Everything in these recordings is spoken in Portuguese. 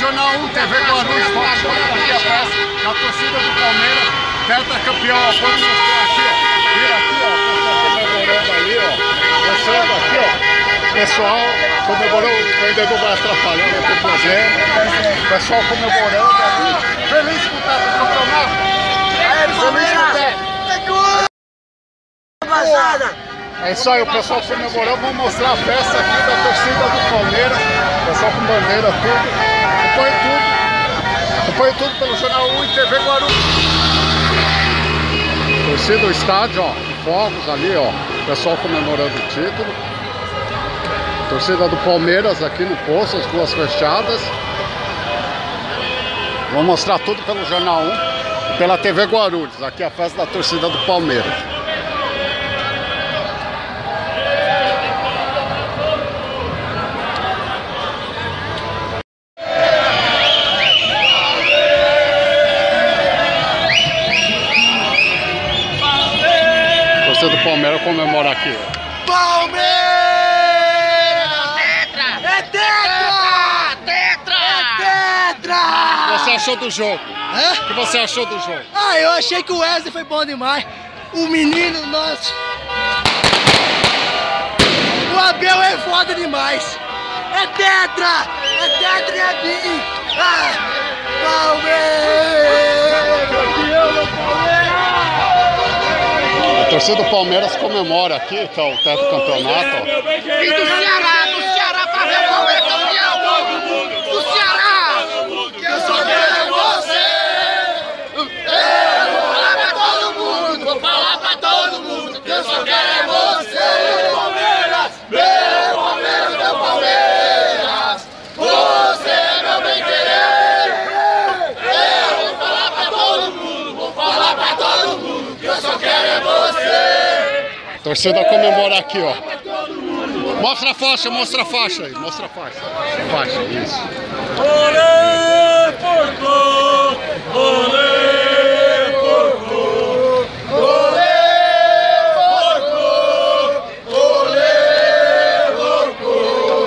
Jornal 1, TV Guarulhos, vamos mostrar aqui a festa da torcida do Palmeiras, tetracampeão, ó, pode mostrar aqui, ó, vira aqui, ó, o pessoal comemorando ali, ó, mostrando aqui, ó, pessoal comemorando, o vendedor vai atrapalhando aqui o projeto, o pessoal comemorando ali, feliz com o tetracampeonato, feliz com o tetracampeonato. É isso aí, o pessoal comemorando, vamos mostrar a festa aqui da torcida do Palmeiras, o pessoal com bandeira, tudo, acompanhe tudo pelo Jornal 1 e TV Guarulhos. Torcida do estádio, ó, fogos ali, ó, o pessoal comemorando o título. Torcida do Palmeiras aqui no posto, as ruas fechadas. Vamos mostrar tudo pelo Jornal 1 e pela TV Guarulhos, aqui a festa da torcida do Palmeiras. Do Palmeiras comemora aqui. Palmeiras! É tetra! Tetra! É tetra! O que você achou do jogo? Hã? O que você achou do jogo? Ah, eu achei que o Wesley foi bom demais. O menino nosso. O Abel é foda demais. É tetra! É tetra e é bi! Ah! Palmeiras! Campeão do Palmeiras! A torcida do Palmeiras comemora aqui, tá, o tetracampeonato. E do Ceará pra ver o Palmeiras campeão! Do Ceará! Que eu só quero você! Eu vou falar pra todo mundo! Vou falar pra todo mundo! Que eu só quero é você! Palmeiras! Meu Palmeiras, meu Palmeiras! Você é meu bem-querer! Eu vou falar pra todo mundo! Vou falar pra todo mundo! Que eu só quero é você! A torcida comemora aqui, ó. Mostra a faixa aí, mostra a faixa. Faixa, isso. Olê, porco! Olê, porco! Olê, porco! Olê, porco!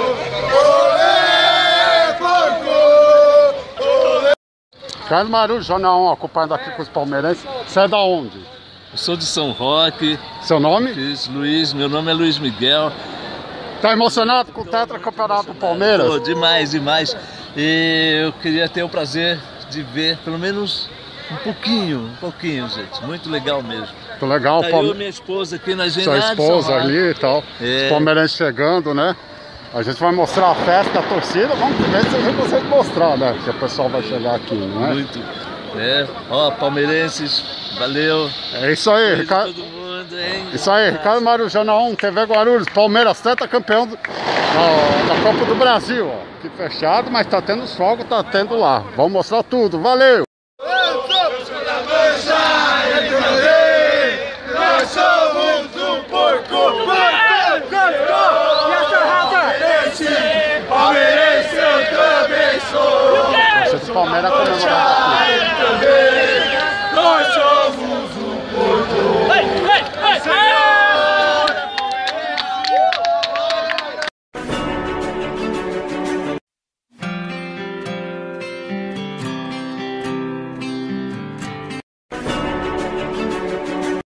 Olê, porco! Carlos Maru, Jornal 1, acompanhando aqui com os palmeirenses. Você é da onde? Eu sou de São Roque. Seu nome? Luiz, meu nome é Luiz Miguel. Tá emocionado com o tetracampeonato do Palmeiras? Pô, demais, demais. E eu queria ter o prazer de ver pelo menos um pouquinho, gente. Muito legal mesmo. Muito legal. Tá eu e minha esposa aqui na Sua esposa ali e tal. É. Os palmeirenses chegando, né? A gente vai mostrar a festa da torcida. Vamos ver se a gente consegue mostrar, né? Que o pessoal vai chegar aqui, não é? Muito. É. Ó, palmeirenses, valeu. É isso aí, Beijo Ricardo. todo mundo, hein? Isso aí, Ricardo Maru, Jornal 1, TV Guarulhos, Palmeiras, tetracampeão da Copa do Brasil, ó. Aqui fechado, mas tá tendo os fogos, tá tendo lá. Vamos mostrar tudo, valeu! Nós somos um porco! Palmeirense, eu também sou! Você do Palmeiras comemorar.